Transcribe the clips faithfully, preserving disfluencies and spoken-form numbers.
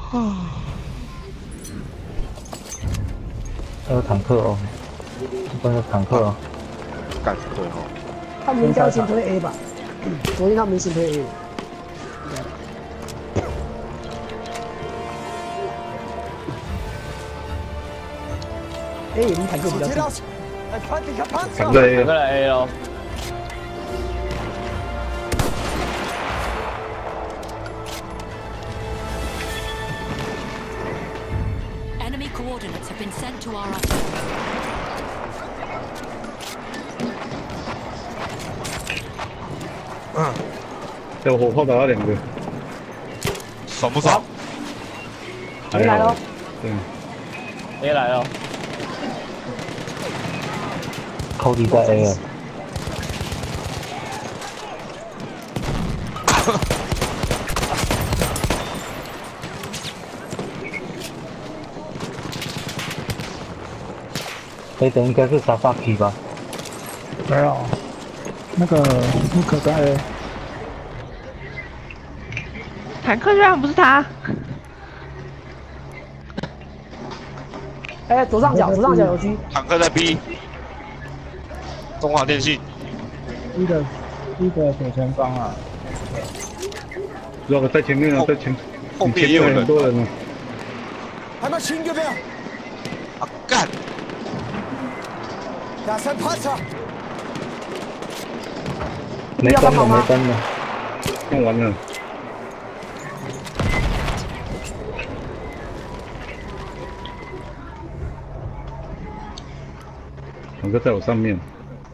还有坦克哦，这边有坦克哦。 干对哦。 他们应该要先推 A 吧？昨天他们先推 A。A 离坦克比较近。 坦克 A 来 A 喽。 Enemy coordinates have been sent to our island. 嗯，有火炮打到两个， 爽不爽？ 还来了。 对 ，A 来了。 扣敌在 A 了。A 的应该是沙发 P 吧？ 没有，那个不可在 A。 坦克居然不是他！ 哎，左上角，左上角有狙。 坦克在 B。中华电信。 一的，一的左前方啊。 如果在前面啊，在前， 后面也有很多人呢。 还没清个没有？ 啊干！ 打三趴场， 没灯了，没灯了， 用完了。坦克在我上面。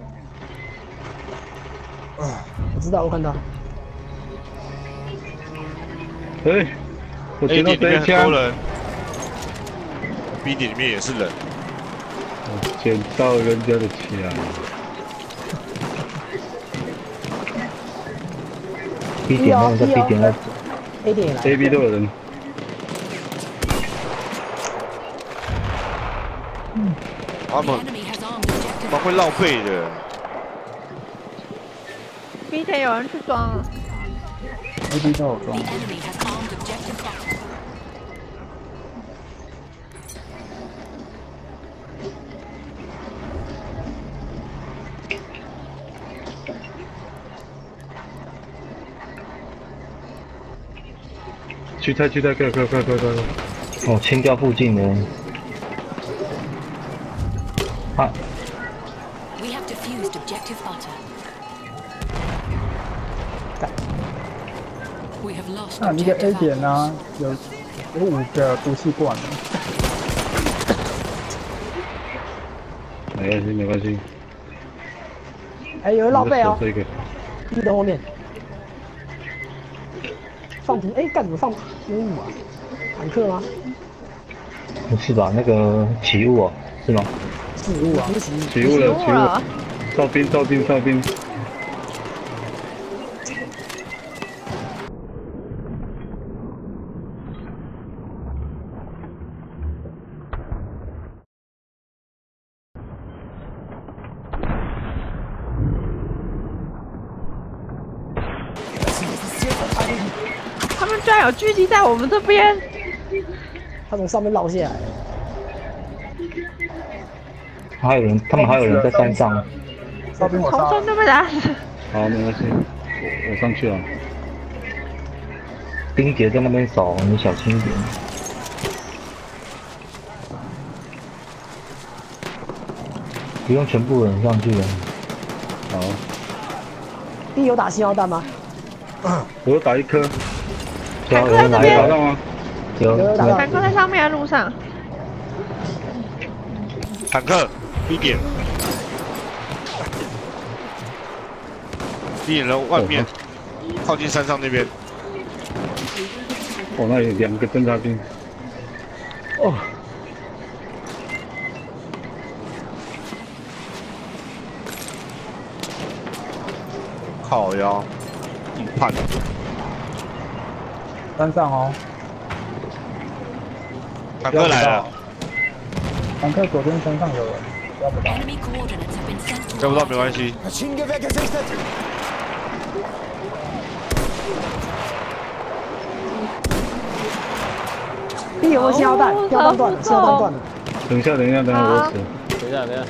我知道，我看到。 哎，我捡到这一枪。 人 B 点里面也是人。 我捡到人家的枪。 B 点那个 B 点那 A 点也来 ，A B 都有人。 嗯，他们他们会绕背的。 B 点有人去装了 ，A B 都有装。 去拆去拆，快快快快快快！ 哦，清掉附近的。啊。 We have defused objective butter. We have lost 那那个 A 点呢，有有五个毒气罐的。 没关系没关系。 哎，有人绕背哦。 这个。 一的后面。 放毒哎，干什么放毒物啊？坦克吗？ 不是吧？那个起雾哦，是吗？ 起雾啊，不是起雾。 起雾了，起雾！哨兵，哨兵，哨兵！ 他们居然有聚集在我们这边！ 他从上面绕下来。 还有人，他们还有人在山上。 哨兵我杀。 从中都被打死。 好，没关系，我我上去了。 丁杰在那边守，你小心一点。不用全部人上去了。 好。 第有打信号弹吗？ 我有打一颗。 坦克在这边， 打到吗？ 有有打到。 坦克在上面的路上。 坦克 B 点 ，B 点的外面，靠近山上那边。 哦，那有两个侦察兵。哦。 靠腰，硬判。 山上哦， 坦克来了， 坦克左边山上有人，抓不到， 抓不到没关系。 B 有没有信号弹？信号弹断了，信号弹断了。 等一下，等一下，等一下，我死。 等一下，等一下。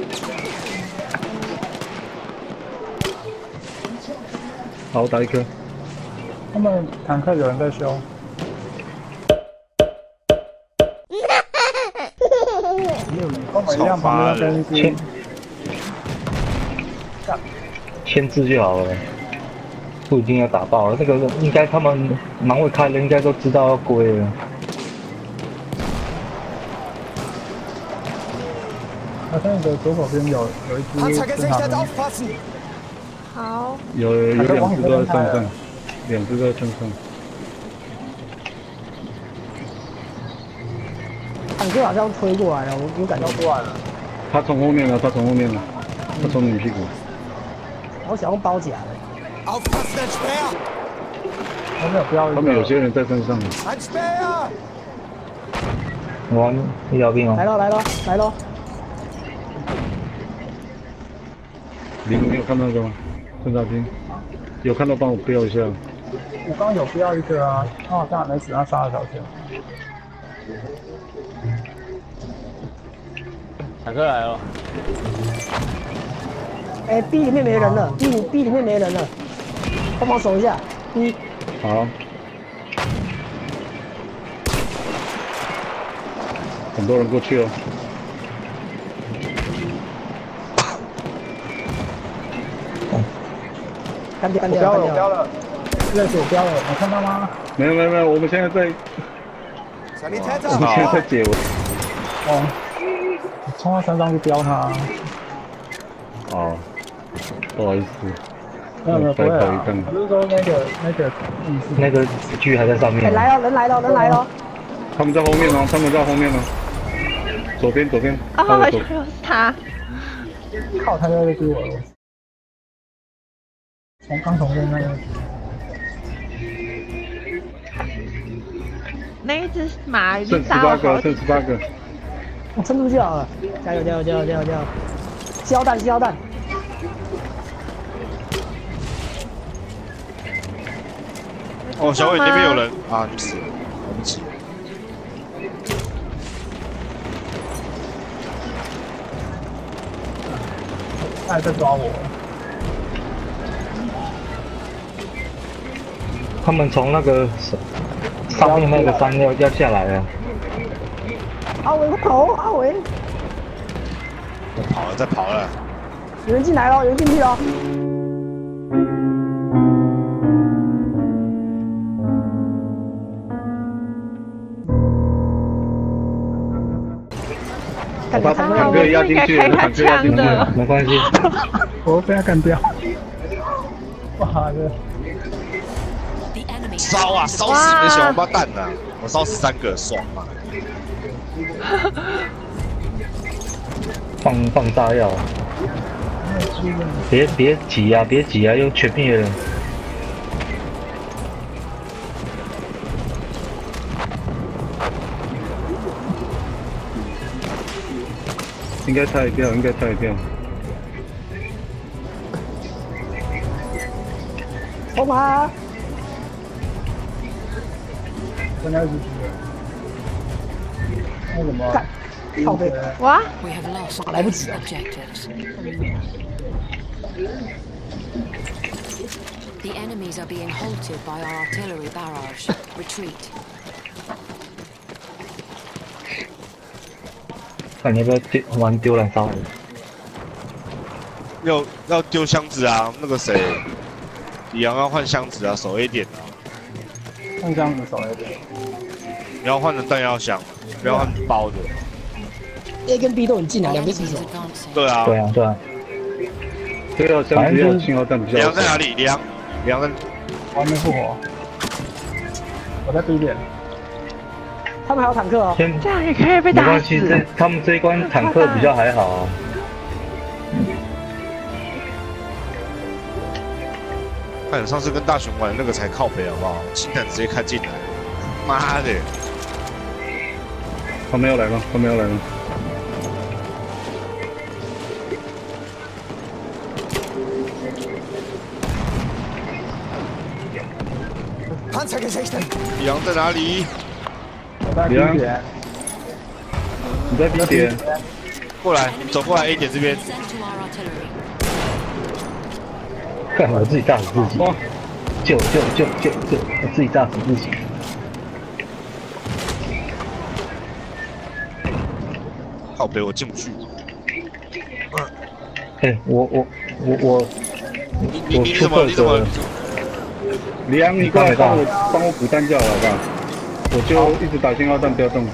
好，打一颗。 他们坦克有人在修。跟我一样，旁边要跟一签签字就好了，不一定要打爆。那个应该他们蛮会开的，应该都知道要归了。 好像你的左手边有有一只 Panzergesichter 正常 aufpassen! 好， 有有两只都在身上，两只都在身上。 坦克好像推过来了，我我感到过来了。 他从后面了，他从后面了，他从你屁股。 我想用包夹的。 Aufpassen, ein Speer! 他们有标一个。 他们有些人在身上。 Ein Speer! 我医疗兵哦。 来喽来喽来喽！ 你们有看到那个吗？侦察兵有看到，帮我标一下。 我刚刚有标一个啊，他好像还没死，他杀了小天。 坦克来了。 哎 ，B 里面没人了 ，B B 里面没人了，帮忙守一下 B。 好。很多人过去哦。 干掉干我标了，我掉干掉！ 标了，热血我标了，你看到吗？ 没有没有没有，我们现在在，我们现在在解围。 哦，你冲到山上去标他。 哦，不好意思。 没有没有，不会啊。 我不是说那个那个那个狙还在上面。 哎，来了人来了人来了！ 他们在后面哦，他们在后面哦。左边左边。 啊，又是他。 靠，他在这给我了。从刚从那那那一只马已剩经打我十八个， 好剩十八个。 我撑住就好了，加油加油加油加油加油！信号弹信号弹！ 哦，小伟那边有人啊，你死了，对不起。 他还在抓我。 他们从那个上面那个山要要下来了。 阿伟跑，阿伟， 跑了，再跑了。 有人进来了，有人进去了。 我把坦克压进去了，坦克压进去了， 没关系。 我被他干掉。妈的！ 烧啊，烧死你的小王八蛋呐！我烧死三个，爽啊！ 放放炸药。别别挤啊，别挤啊，又全灭了。 应该拆掉，应该拆掉。 冲啊！ 跟他一起去。那什么？ 靠背。 哇！ We have lost 来不及了。 objectives. The enemies are being halted by our artillery barrage. Retreat. 看你要不要丢玩丢燃烧？ 要要丢箱子啊！那个谁，李阳要换箱子啊，守 A 点啊。 换箱子少一点。 你要换成弹药箱，不要换包的。 A 跟 B 都很近啊，两边起手。 对啊。 对啊，对啊。 对啊，箱子要信号弹比较。 李阳在哪里？李阳，李阳在。 我还没复活。我在 B 点。 他们还有坦克哦。 这样也可以被打死。 没关系，这他们这一关坦克比较还好啊。 看上次跟大雄玩那个才靠北好不好？氢弹直接开进来，妈的！ 他们要来了，他们要来了。 Panzergesichter! 李阳在哪里？ 在 B 点， 你在 B 点， 过来，走过来 A 点这边。 Sent to our artillery. 看我自己炸死自己，救救救救救！我自己炸死自己。 靠北，我进不去。 哎，我我我我你你你怎么你怎么？ 李阳，你过来帮我帮我补弹就好了，好不好？我就一直打信号弹，不要动。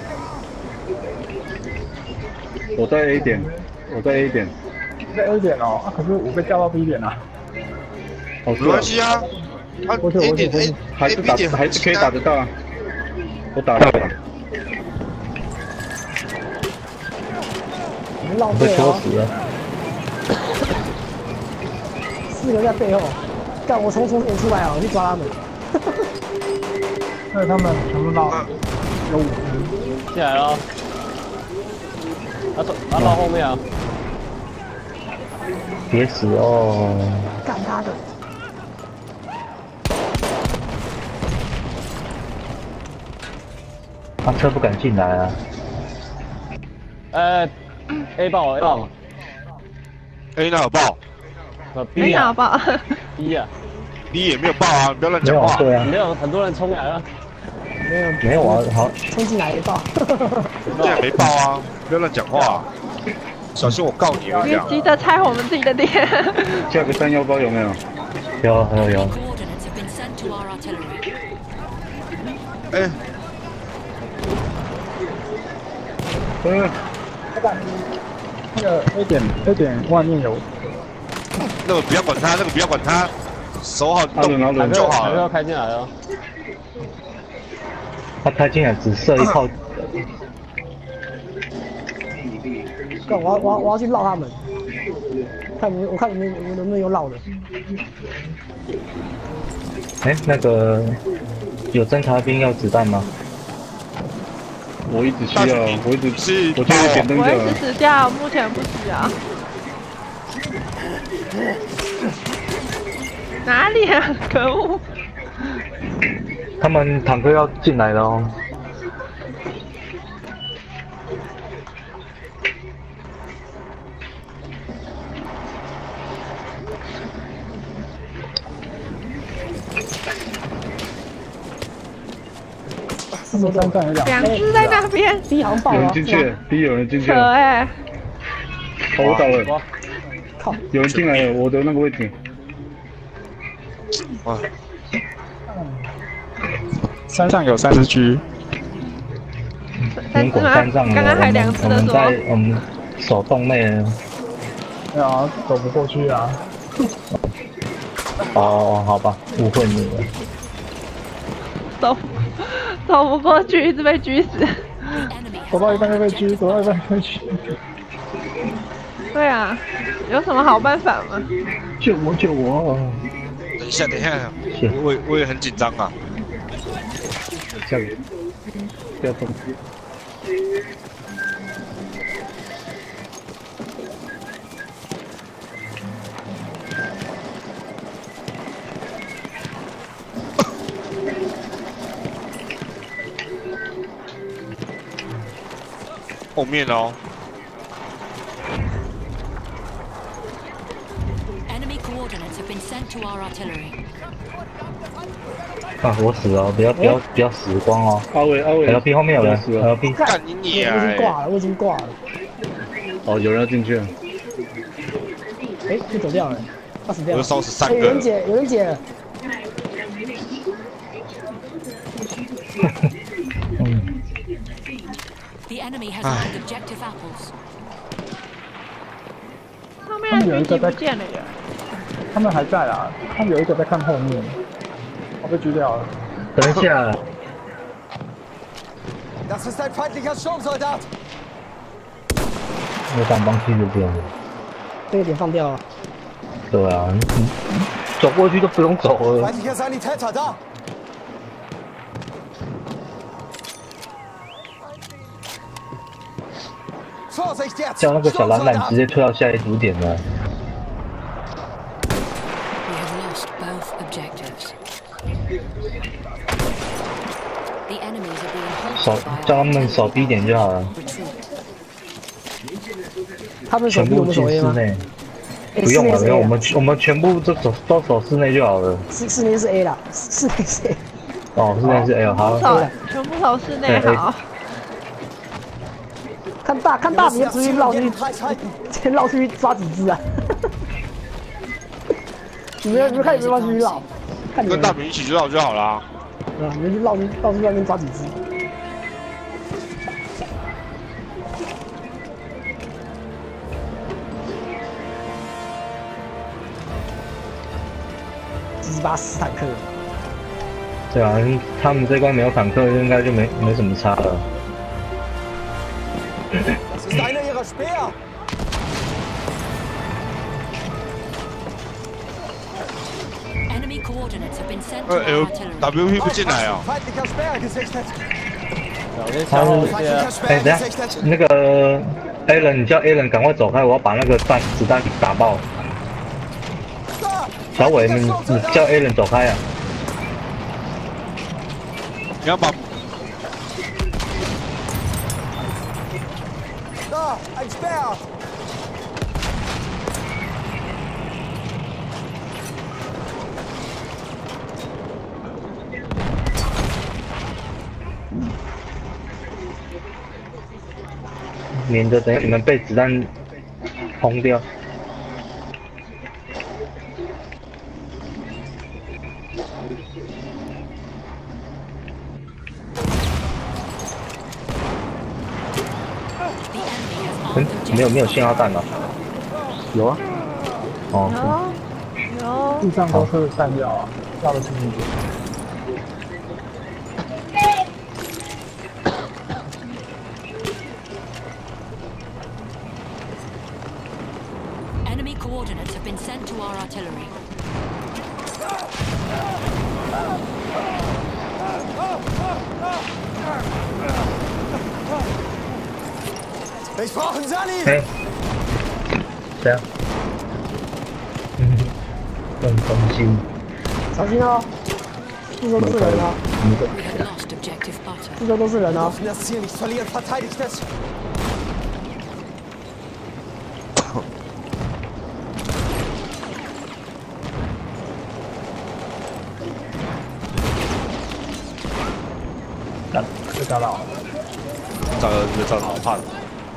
我在 A 点，我在 A 点。 在 A 点哦，啊可是我被调到 B 点了。 哦， 没关系啊，啊 A 点 A 还 A 是 B 打点还是可以打得到啊。我打到了。 你们浪被费哦， 戳死了。 四个在背后，干我从从前出来啊，我去抓他们。 那他们全部到有五十， 进来了。他走，他到后面啊。 别死哦！ 干他的！ 他车不敢进来啊！ 呃 ，A 爆 A 爆 A 那有爆呃没 B 啊想吧？ B 啊， ，B 也没有爆啊，你不要乱没有啊， 讲话。 对啊， 没有很多人冲来了。 没有没有啊，好， 冲进来一爆。 这也没爆啊，不要乱讲话。小心我告你！我跟你讲。 别急着拆我们自己的点。 下个弹药包有没有？ 有有有。 Coordinates have been sent to our artillery. 哎， 嗯， 那个 A 点 A 点外面有， 那个不要管他，那个不要管他，守好阿伦阿伦就好了。 还是要开进来了。 他开进来只射一炮， 干，我要我要我要去绕他们，看你们，我看你们你们能不能有绕的。 哎，那个有侦察兵要子弹吗？ 我一直需要，我一直是我就有点灯我一直就好。 死掉，目前不需要。哪里啊？可恶！ 他们坦克要进来了哦。 他们山上有两两只在那边， B 好像爆有了人进去了，B 有人进去扯了， 哎、 哦，我倒了， 靠， 有人进来了，我的那个位置。 哇， 山上有三只狙， 苹果山上刚刚还两只我们的说， 在我们手动内呢。 对啊，走不过去啊。 哦，好吧，误会你了。 走走不过去，一直被狙死。 The enemy 走 has 到一半就被 all 狙，走到一半就被狙。 对啊，有什么好办法吗？ 救我救我！ 等一下，等一下， 谢我也我也很紧张啊。 下个，不要动。 后面哦， enemy coordinates have been sent to our artillery. 啊，我死了！不要不要不要死光哦阿伟阿伟 ！L P 后面有人死了。 ，L P 干你我娘我已经欸！ 挂了，我已经挂了。 哦，有人要进去了。 哎，就走掉了，他死掉了。 我又烧死三哎有人个。 解，有人解了。 嗯， The enemy has marked objective apples. 后面的狙击不见了耶！ 他们还在啊，他们有一个在看后面，我被狙掉了。 等一下， Das ist ein feindlicher Sturmsoldat. 我当帮去就不用了。 这个点放掉了。 对啊，你你走过去都不用走了。 Feindlicher Sanitäter da. 叫那个小蓝蓝直接推到下一组点了。 We have lost both objectives. The enemies are being 手 halted by 叫他 our 们守 B 点就好了， retreat. 他们手臂我全部进们手 A 吗？ 室内。 诶不用了， 室内是不用， A 啊我们我们全部都走都守室内就好了。 室室内是 A 啦，室内是 A。 哦，室内是 L， 好。 守全部守室内对好。 看大看大，别出去绕出去，先绕出去抓几只啊！你们你们看有没有办法出去绕？看你们跟大明一起知道就好啦。 啊，你们去绕出绕出去外面抓几只。几把死坦克。 对啊，他们这关没有坦克，应该就没没什么差了。 Das ist einer ihrer Speer! Enemy coordinates have been sent to 呃 our L artillery. W P 不进来啊？ Feindlicher Speer gesichtet! 我先消耗一下 Feindlicher。 哎， Speer 等下 gesichtet! 那个 Alan， 你叫 Alan 赶快走开，我要把那个弹子弹打爆。 Da! 小伟，你你叫 Alan 走开啊！ 你要把 Da! Ein Speer! 免得等下你们被子弹轰掉。 嗯，没有没有信号弹了。有啊。哦。 有有。 地上都是弹药啊，绕得近一点。 Enemy coordinates have been sent to our artillery. Ich brauche einen Sani! 哎，这样。嗯，更中心。 小心哦，四周都是人哦， We have lost objective butter. 四周都是人 Wir 哦。 dürfen das Ziel nicht verlieren, verteidigt es! 干，被打倒了。 找个这找好怕的。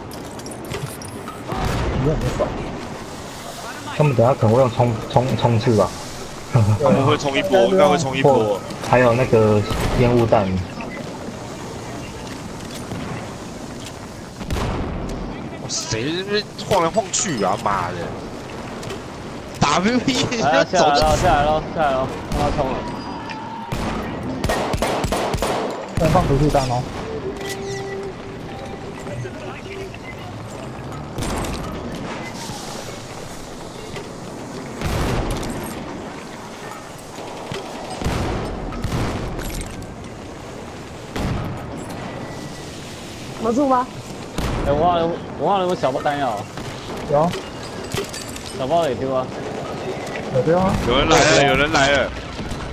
你很爽。 他们等下可能会用冲冲冲刺吧。 他们会冲一波，应该会冲一波或。还有那个烟雾弹。 谁这边晃来晃去啊？妈的 ！W P 来了， 走下来了， 的下来了，下来了，让他冲了。 再放毒气弹哦。 能住吗？ 哎，我忘了，我忘了有小包弹药， 有， 小包也丢啊。 有对啊。 有人来了，有人来了。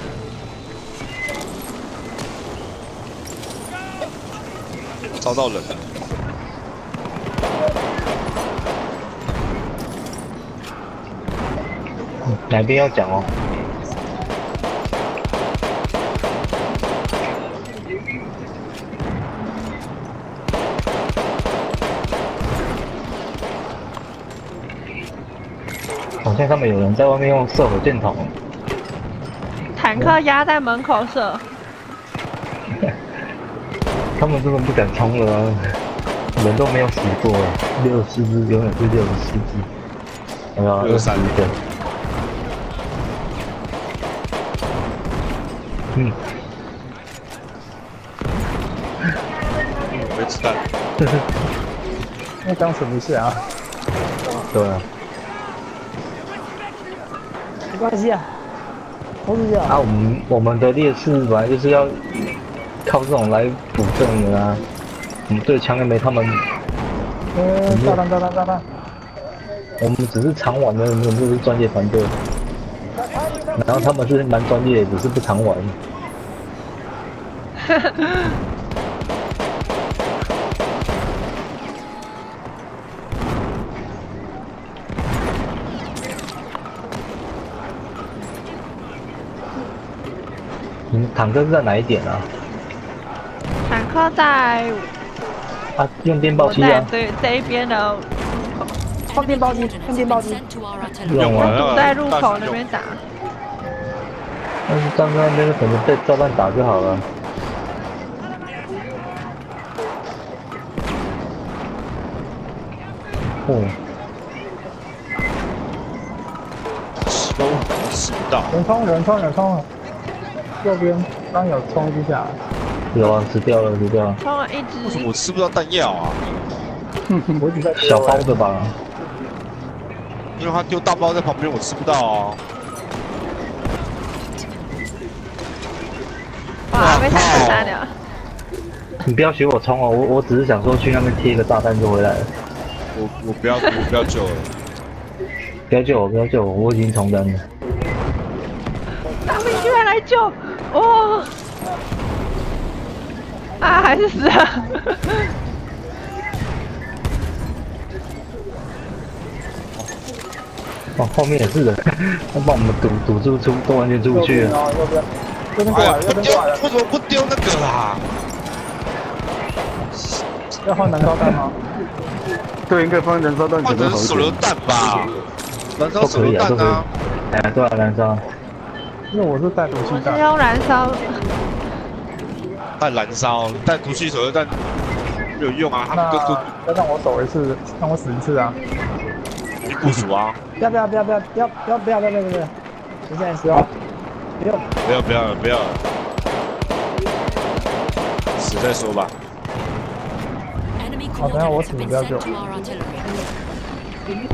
招到人了。 哪边要讲哦？好像他们有人在外面用射火箭筒。 坦克压在门口射。 他们根本不敢冲了、啊，人都没有死过，六十四只永远是六十四只，有没有？ 六十三个。嗯。 没子弹。 那刚存不下啊。 对啊。 没关系啊，投出去啊。 啊，我们我们的劣势本来就是要靠这种来补正的啊。我们对枪又没他们。 呃，炸弹炸弹炸弹。 我们只是常玩的，我们就是专业团队。然后他们是蛮专业的，只是不常玩。 你们坦克是在哪一点啊？ 坦克在啊，用电报我在机啊。 对这一边的放电报机，用电报机。 Sent to our artillery. 用完堵在入口那边打。 但是站在那边可能被炸弹打就好了。哦， 都吃不到。 人冲人冲人冲，右边刚有冲一下， 有啊，死掉了，死掉了。 冲了一只， 为什么我吃不到弹药啊？ 我只在小包的吧？ 因为他丢大包在旁边，我吃不到啊。 哇，被坦克杀掉。 你不要学我冲哦，我我只是想说去那边贴一个炸弹就回来了。 我我不要我不要救了。 不要救我，不要救我，我已经冲单了。 大兵居然来救！哦，啊，还是死了。 哦，后面也是人，他把我们堵堵住出，都完全出不去了。 右边，右边过来， 哎呀，不丢， 右边过来了， 为什么不丢那个啦？ 要换燃烧弹吗？ 对，应该放燃烧弹可换能好一成手榴点。 弹吧，燃烧手都可以啊，都可以榴弹啊。。 哎，对啊，燃烧。 因为我是带毒气我是弹， 用燃烧， 弹燃烧，但毒气手榴弹没有用啊，他们那都都要让我走一次，让我死一次啊！ 你部署啊。 不要不要不要不要不要不要不要不要不要不要！现在是要不要不要不要不要，死再说吧。 Enemy 好，等下我 coordinates 死 have 你 been 不要 sent 救。 to our artillery.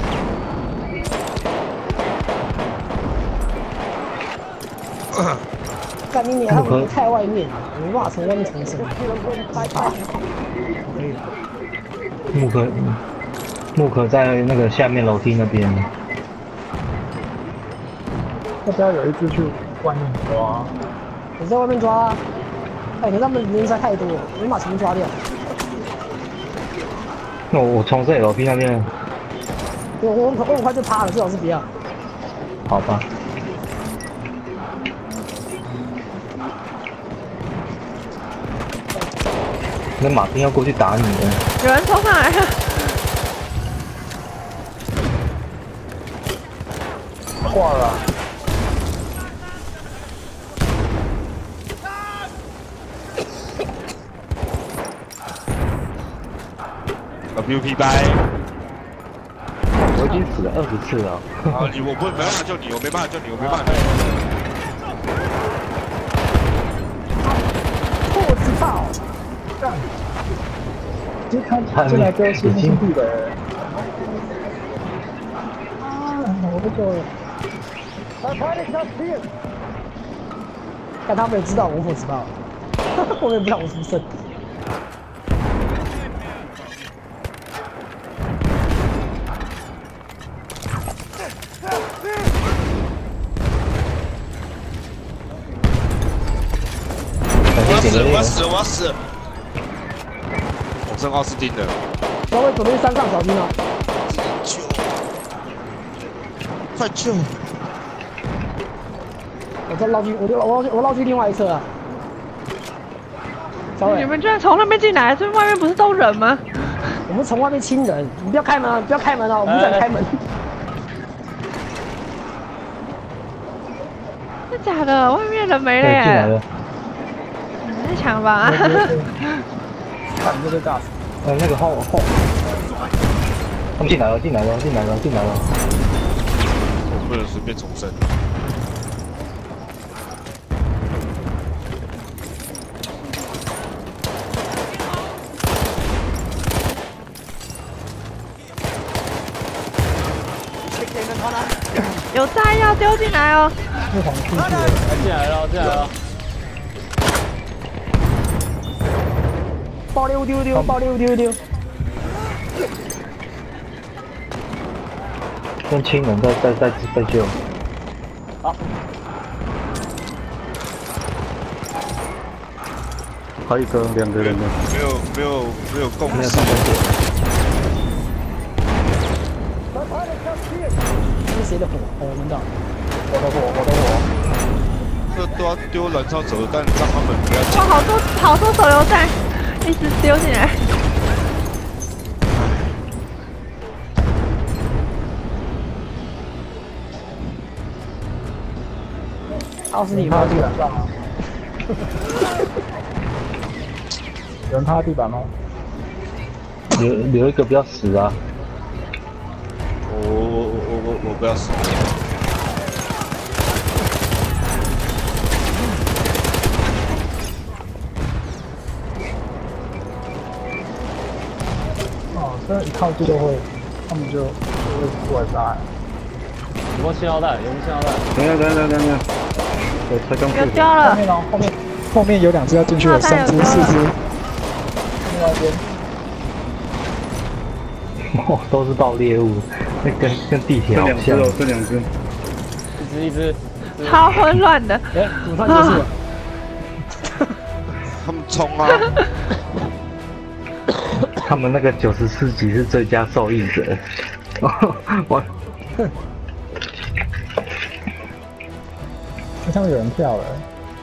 干你娘！他们太外面了，没办法从外面重生。啊，可以了。 木可木可在那个下面楼梯那边。 要不要有一只去外面抓？ 我在外面抓啊！哎，可是他们人才太多，没把全部抓掉。 那我我从这里楼梯那边， 我我我很快就趴了，最好是不要。 好吧。那马丁要过去打你了。 有人冲上来了， 挂了啊。 W P 掰， 我已经死了二十次了。 啊你我不没办法救你，我没办法救你，我没办法救你。 我知道。 干！其实他进来之后是兄弟的。啊！我不救了。 但他们也知道，我不知道。我也不知道我是不是圣敌。 我要死了！我要死了！我要死了！我剩奥斯汀的。 稍微左边山上小心啊！ 救！快救！ 我再绕去，我就我我绕去另外一侧啊。小伟， 你们居然从那边进来，这外面不是都人吗？ 我们从外面亲人，你不要开门啊！不要开门啊！我们不想开门。 真的假的？外面人没了对，进来耶！ 了。 太强吧！ 看你就被炸死。 呃，那个后后，他们进来了，进来了，进来了，进来了。 我不能随便重生。 有炸药丢进来哦！ 不同出去了。 进来了，进来了。 爆溜丢丢，爆溜丢丢。 跟亲人在在在在救。 好。 还有一个两个人的， 没有没有没有共识没有上。分点。 这是谁的火？哦，我闻到。 我的火，我的火。 这都要丢燃烧手榴弹，让他们不要进。 哇，好多好多手榴弹，一直丢进来。 奥斯你吗？ 趴地板上吗？有人趴地板吗？ 留留一个不要死啊！ 我我我我我我不要死。 哦，这一靠近就会，他们就就会过来杀。 有没有信号弹？有没有信号弹？ 等下等下等下等下，我才刚有丢后了， 面哦，后面后面有两只要进去了，三只、四只。另外一边。 哦，都是爆猎物，那跟跟地铁好像。 这两只哦，这两只。 一只一只。 超混乱的。 哎，午餐结束了。 他们冲啊！ 他们那个九十四级是最佳受益者。我。 好像有人跳了。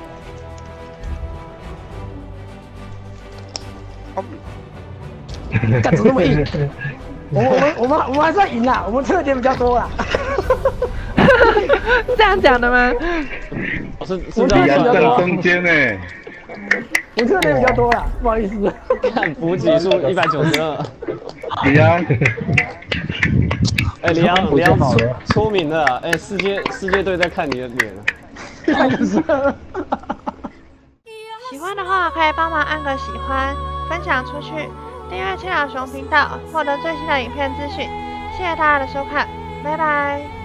干怎么那么硬？我我们我们我们还是要赢啦，我们特点比较多啦。 这样讲的吗？ 我是我是这样特点比较多， 在中间呢。 我特点比较多啦，不好意思。 看补给数一百九十二。 李阳， 哎，李阳，李阳出出名了，哎，世界世界队在看你的脸。 喜欢的话可以帮忙按个喜欢，分享出去，订阅青鸟熊频道，获得最新的影片资讯。谢谢大家的收看，拜拜。